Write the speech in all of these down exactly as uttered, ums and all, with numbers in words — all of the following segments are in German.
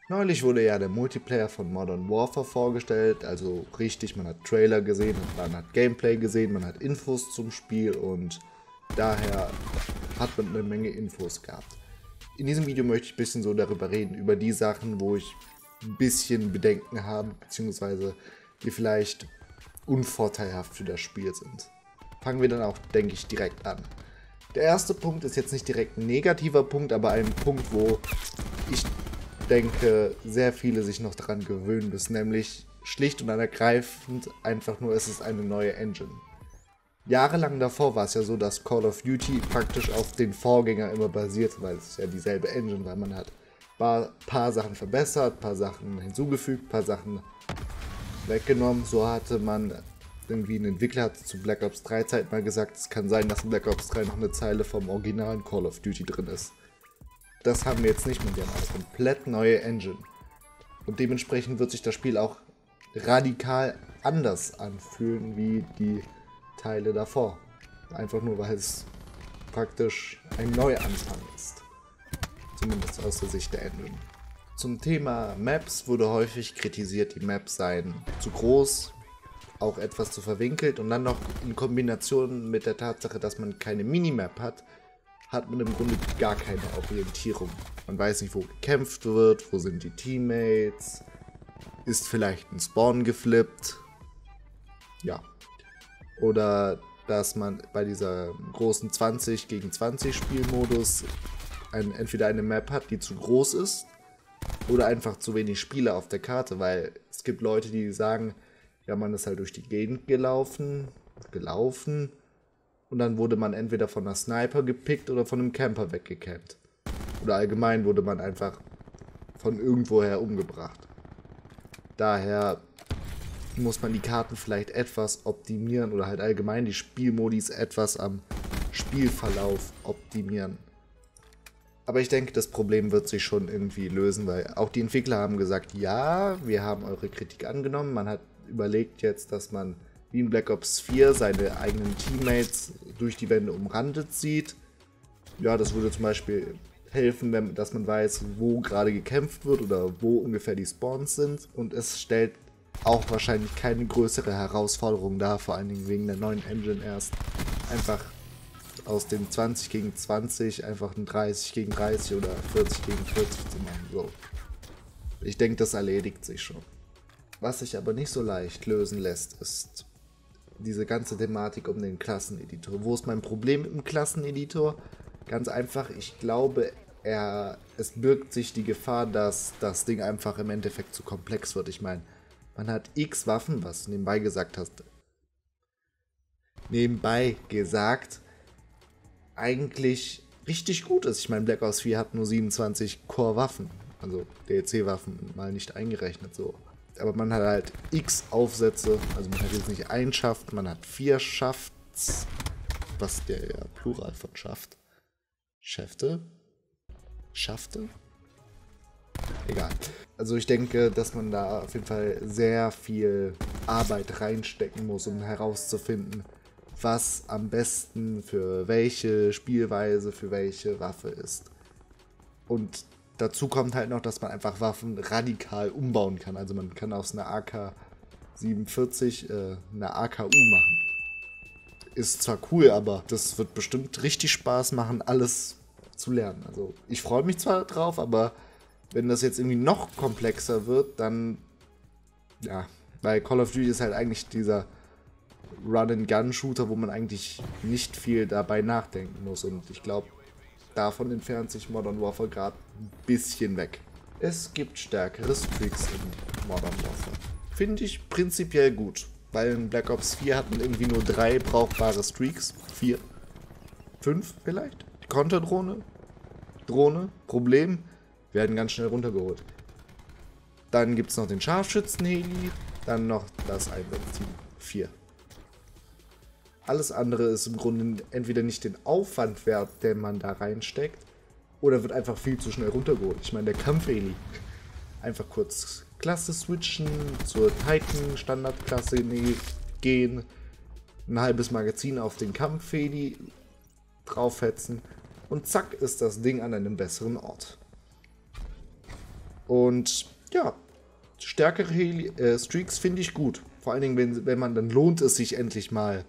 Neulich wurde ja der Multiplayer von Modern Warfare vorgestellt, also richtig, man hat Trailer gesehen, man hat Gameplay gesehen, man hat Infos zum Spiel und daher hat man eine Menge Infos gehabt. In diesem Video möchte ich ein bisschen so darüber reden, über die Sachen, wo ich ein bisschen Bedenken habe, beziehungsweise die vielleicht unvorteilhaft für das Spiel sind. Fangen wir dann auch, denke ich, direkt an. Der erste Punkt ist jetzt nicht direkt ein negativer Punkt, aber ein Punkt, wo ich denke, sehr viele sich noch daran gewöhnen müssen, nämlich schlicht und ergreifend einfach nur, es ist eine neue Engine. Jahrelang davor war es ja so, dass Call of Duty praktisch auf den Vorgänger immer basiert, weil es ja dieselbe Engine war. Man hat ein paar Sachen verbessert, ein paar Sachen hinzugefügt, ein paar Sachen weggenommen. So hatte man irgendwie ein Entwickler hat zu Black Ops drei Zeit mal gesagt, es kann sein, dass in Black Ops drei noch eine Zeile vom originalen Call of Duty drin ist. Das haben wir jetzt nicht mehr, wir haben eine komplett neue Engine. Und dementsprechend wird sich das Spiel auch radikal anders anfühlen wie die Teile davor. Einfach nur, weil es praktisch ein Neuanfang ist. Zumindest aus der Sicht der Engine. Zum Thema Maps wurde häufig kritisiert, die Maps seien zu groß, auch etwas zu verwinkelt und dann noch in Kombination mit der Tatsache, dass man keine Minimap hat, hat man im Grunde gar keine Orientierung. Man weiß nicht, wo gekämpft wird, wo sind die Teammates, ist vielleicht ein Spawn geflippt, ja. Oder dass man bei dieser großen zwanzig gegen zwanzig Spielmodus ein, entweder eine Map hat, die zu groß ist, oder einfach zu wenig Spieler auf der Karte, weil es gibt Leute, die sagen, ja, man ist halt durch die Gegend gelaufen, gelaufen, und dann wurde man entweder von einer Sniper gepickt oder von einem Camper weggecampt. Oder allgemein wurde man einfach von irgendwoher umgebracht. Daher muss man die Karten vielleicht etwas optimieren oder halt allgemein die Spielmodis etwas am Spielverlauf optimieren. Aber ich denke, das Problem wird sich schon irgendwie lösen, weil auch die Entwickler haben gesagt, ja, wir haben eure Kritik angenommen. Man hat überlegt jetzt, dass man wie in Black Ops vier seine eigenen Teammates durch die Wände umrandet sieht. Ja, das würde zum Beispiel helfen, wenn, dass man weiß, wo gerade gekämpft wird oder wo ungefähr die Spawns sind. Und es stellt auch wahrscheinlich keine größere Herausforderung dar, vor allen Dingen wegen der neuen Engine erst. Einfach aus dem zwanzig gegen zwanzig einfach ein dreißig gegen dreißig oder vierzig gegen vierzig zu machen. So. Ich denke, das erledigt sich schon. Was sich aber nicht so leicht lösen lässt, ist diese ganze Thematik um den Klasseneditor. Wo ist mein Problem mit dem Klasseneditor? Ganz einfach, ich glaube, er, es birgt sich die Gefahr, dass das Ding einfach im Endeffekt zu komplex wird. Ich meine, man hat x Waffen, was du nebenbei gesagt hast. Nebenbei gesagt, eigentlich richtig gut ist. Ich meine, Black Ops vier hat nur siebenundzwanzig Core-Waffen, also D L C-Waffen mal nicht eingerechnet so. Aber man hat halt x Aufsätze, also man hat jetzt nicht ein Schaft, man hat vier Schafts, was der ja Plural von Schaft. Schäfte? Schafte? Egal. Also ich denke, dass man da auf jeden Fall sehr viel Arbeit reinstecken muss, um herauszufinden, was am besten für welche Spielweise, für welche Waffe ist. Und dazu kommt halt noch, dass man einfach Waffen radikal umbauen kann. Also man kann aus einer A K siebenundvierzig äh, eine A K U machen. Ist zwar cool, aber das wird bestimmt richtig Spaß machen, alles zu lernen. Also ich freue mich zwar drauf, aber wenn das jetzt irgendwie noch komplexer wird, dann ja, weil Call of Duty ist halt eigentlich dieser Run-and-Gun-Shooter, wo man eigentlich nicht viel dabei nachdenken muss. Und ich glaube, davon entfernt sich Modern Warfare gerade ein bisschen weg. Es gibt stärkere Streaks in Modern Warfare. Finde ich prinzipiell gut, weil in Black Ops vier hat man irgendwie nur drei brauchbare Streaks. Vier? Fünf vielleicht? Die Konterdrohne? Drohne? Problem? Werden ganz schnell runtergeholt. Dann gibt es noch den Scharfschützen-Heli, dann noch das Einsatzteam. Vier. Alles andere ist im Grunde entweder nicht den Aufwand wert, den man da reinsteckt, oder wird einfach viel zu schnell runtergeholt. Ich meine, der Kampf-Heli. Einfach kurz Klasse switchen, zur Titan-Standardklasse gehen, ein halbes Magazin auf den Kampf-Heli draufhetzen und zack ist das Ding an einem besseren Ort. Und ja, stärkere Heli äh, Streaks finde ich gut. Vor allen Dingen, wenn, wenn man, dann lohnt es sich endlich mal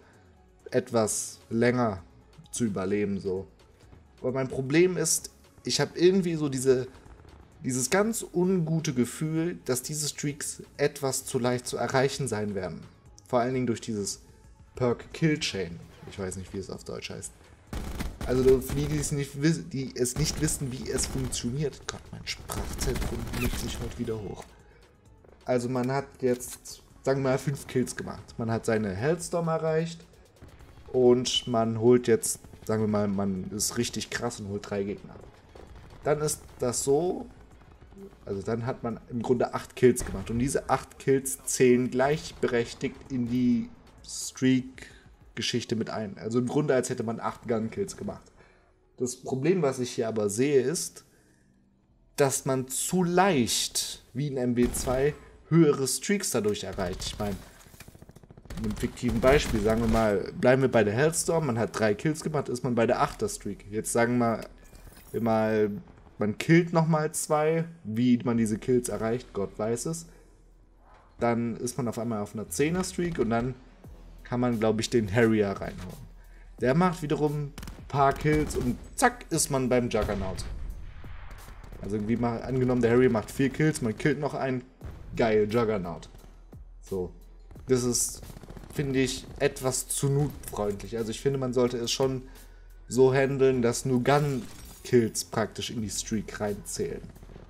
etwas länger zu überleben. So. Aber mein Problem ist, ich habe irgendwie so diese, dieses ganz ungute Gefühl, dass diese Streaks etwas zu leicht zu erreichen sein werden. Vor allen Dingen durch dieses Perk Kill Chain. Ich weiß nicht, wie es auf Deutsch heißt. Also für die, die es nicht, die es nicht wissen, wie es funktioniert. Gott, mein Sprachzentrum nimmt sich heute wieder hoch. Also man hat jetzt, sagen wir mal, fünf Kills gemacht. Man hat seine Hellstorm erreicht. Und man holt jetzt, sagen wir mal, man ist richtig krass und holt drei Gegner. Dann ist das so, also dann hat man im Grunde acht Kills gemacht. Und diese acht Kills zählen gleichberechtigt in die Streak-Geschichte mit ein. Also im Grunde, als hätte man acht Gun-Kills gemacht. Das Problem, was ich hier aber sehe, ist, dass man zu leicht, wie in M W zwei, höhere Streaks dadurch erreicht. Ich meine, in einem fiktiven Beispiel, sagen wir mal, bleiben wir bei der Hellstorm, man hat drei Kills gemacht, ist man bei der achter Streak. Jetzt sagen wir mal, man killt nochmal zwei, wie man diese Kills erreicht, Gott weiß es. Dann ist man auf einmal auf einer zehner Streak und dann kann man, glaube ich, den Harrier reinhauen. Der macht wiederum ein paar Kills und zack, ist man beim Juggernaut. Also irgendwie mal angenommen, der Harrier macht vier Kills, man killt noch einen, geil, Juggernaut. So, das ist, finde ich, etwas zu noob-freundlich. Also ich finde, man sollte es schon so handeln, dass nur Gun-Kills praktisch in die Streak reinzählen.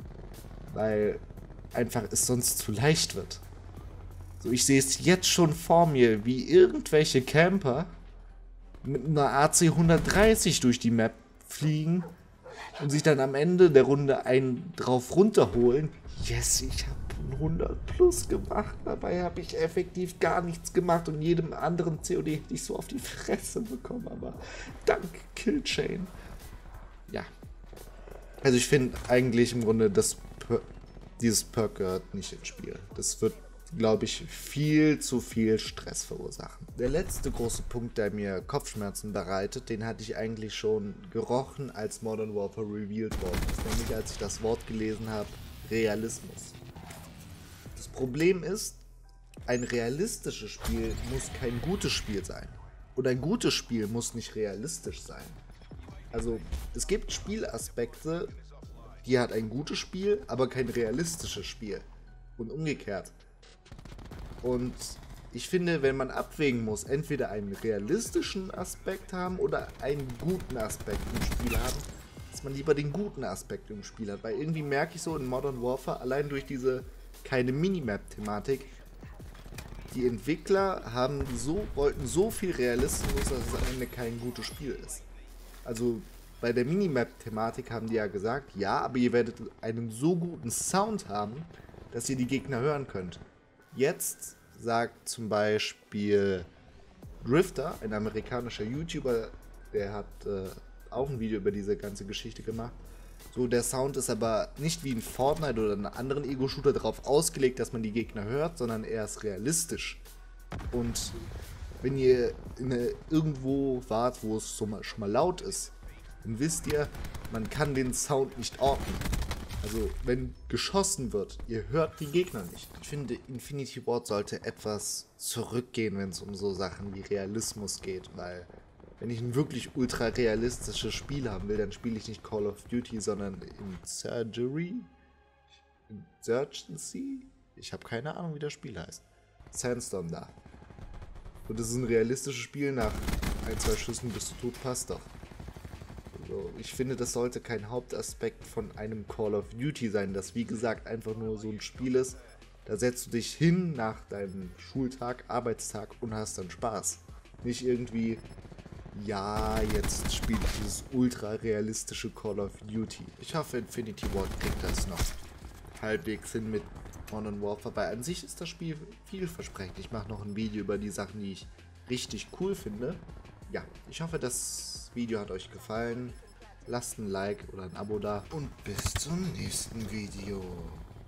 Weil einfach es sonst zu leicht wird. So, ich sehe es jetzt schon vor mir, wie irgendwelche Camper mit einer A C hundertdreißig durch die Map fliegen und sich dann am Ende der Runde einen drauf runterholen. Yes, ich habe hundert plus gemacht, dabei habe ich effektiv gar nichts gemacht und jedem anderen C O D hätte ich so auf die Fresse bekommen, aber dank Killchain. Ja. Also ich finde eigentlich im Grunde, dass per dieses Perk gehört nicht ins Spiel. Das wird, glaube ich, viel zu viel Stress verursachen. Der letzte große Punkt, der mir Kopfschmerzen bereitet, den hatte ich eigentlich schon gerochen, als Modern Warfare revealed worden ist. Nämlich als ich das Wort gelesen habe, Realismus. Das Problem ist, ein realistisches Spiel muss kein gutes Spiel sein. Und ein gutes Spiel muss nicht realistisch sein. Also, es gibt Spielaspekte, die hat ein gutes Spiel, aber kein realistisches Spiel. Und umgekehrt. Und ich finde, wenn man abwägen muss, entweder einen realistischen Aspekt haben oder einen guten Aspekt im Spiel haben, dass man lieber den guten Aspekt im Spiel hat. Weil irgendwie merke ich so in Modern Warfare, allein durch diese keine Minimap-Thematik, die Entwickler haben so, wollten so viel Realismus, dass es am Ende kein gutes Spiel ist. Also bei der Minimap-Thematik haben die ja gesagt, ja, aber ihr werdet einen so guten Sound haben, dass ihr die Gegner hören könnt. Jetzt sagt zum Beispiel Drifter, ein amerikanischer YouTuber, der hat äh, auch ein Video über diese ganze Geschichte gemacht. So, der Sound ist aber nicht wie in Fortnite oder einem anderen Ego-Shooter darauf ausgelegt, dass man die Gegner hört, sondern er ist realistisch. Und wenn ihr in eine, irgendwo wart, wo es so mal, schon mal laut ist, dann wisst ihr, man kann den Sound nicht orten. Also, wenn geschossen wird, ihr hört die Gegner nicht. Ich finde, Infinity Ward sollte etwas zurückgehen, wenn es um so Sachen wie Realismus geht, weil wenn ich ein wirklich ultra realistisches Spiel haben will, dann spiele ich nicht Call of Duty, sondern Insurgery? Insurgency? Ich habe keine Ahnung, wie das Spiel heißt. Sandstorm da. Und das ist ein realistisches Spiel, nach ein, zwei Schüssen bist du tot, passt doch. Also ich finde, das sollte kein Hauptaspekt von einem Call of Duty sein, das wie gesagt einfach nur so ein Spiel ist. Da setzt du dich hin nach deinem Schultag, Arbeitstag und hast dann Spaß. Nicht irgendwie, ja, jetzt spielt dieses ultra realistische Call of Duty. Ich hoffe, Infinity Ward kriegt das noch halbwegs hin mit Modern Warfare, weil an sich ist das Spiel vielversprechend. Ich mache noch ein Video über die Sachen, die ich richtig cool finde. Ja, ich hoffe, das Video hat euch gefallen. Lasst ein Like oder ein Abo da und bis zum nächsten Video.